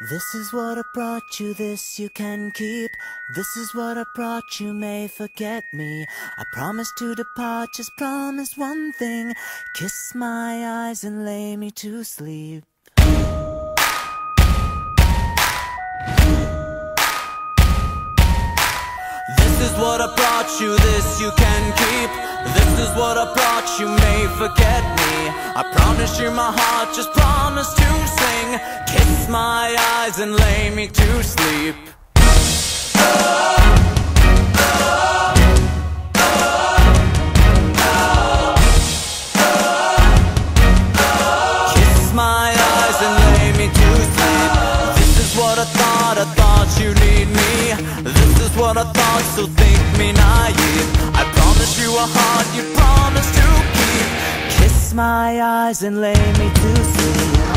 This is what I brought you, this you can keep. This is what I brought you, may forget me. I promise to depart, just promise one thing. Kiss my eyes and lay me to sleep. This is what I brought you, this you can keep. This is what I brought you, may forget me. I promise you my heart, just promise to sing. Kiss my eyes and lay me to sleep. Kiss my eyes and lay me to sleep. This is what I thought you need me. This is what I thought, so think me naive. I promise you a heart you promise to keep. Kiss my eyes and lay me to sleep.